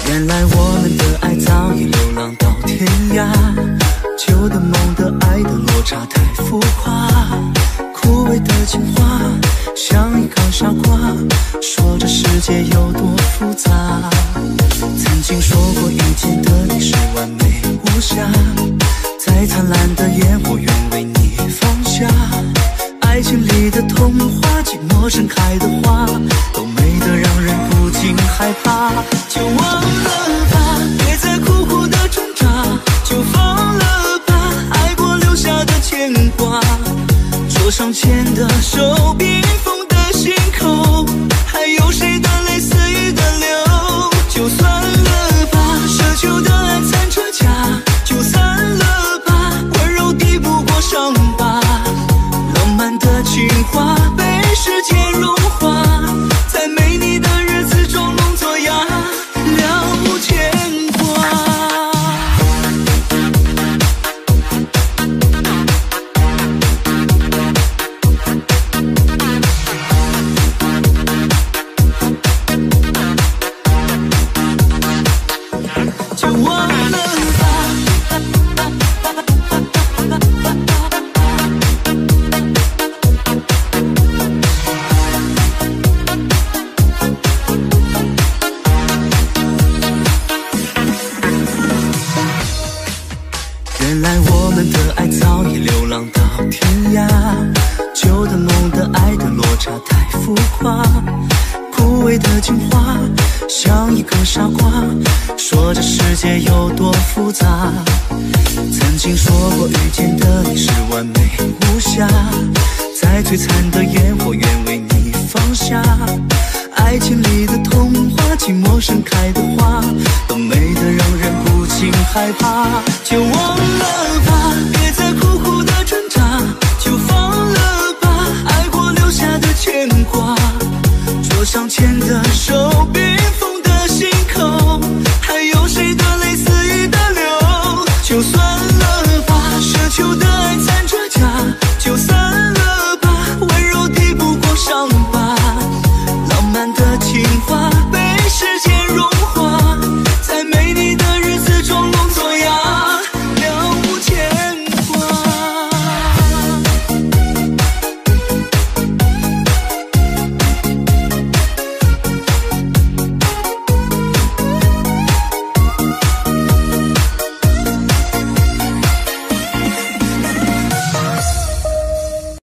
原来我们的爱早已流浪到天涯，旧的梦的爱的落差太浮夸，枯萎的情话像一个傻瓜，说这世界有多复杂。曾经说过遇见的你是完美无瑕，再灿烂的夜我愿为你放下。爱情里的童话，寂寞盛开的花，都美得让人不禁害怕。就忘了吧，别再苦苦的挣扎，就放了吧，爱过留下的牵挂。桌上牵的手，冰封的心口，还有谁的泪似雨的流？就算了吧，奢求的爱残折价，就散了吧，温柔抵不过伤疤。浪漫的情话被时间融化，在没你的日子装聋作哑，了无牵挂。就忘了吧。原来我们的爱早已流浪到天涯，旧的梦的爱的落差太浮夸，枯萎的情话像一个傻瓜，说这世界有多复杂。曾经说过遇见的你是完美无瑕，在最惨的夜我愿为你放下。爱情里的童话，寂寞盛开的花，都美得让人不禁害怕。就忘了吧，别再苦苦的挣扎，就放了吧，爱过留下的牵挂。桌上牵的手，冰封的心口，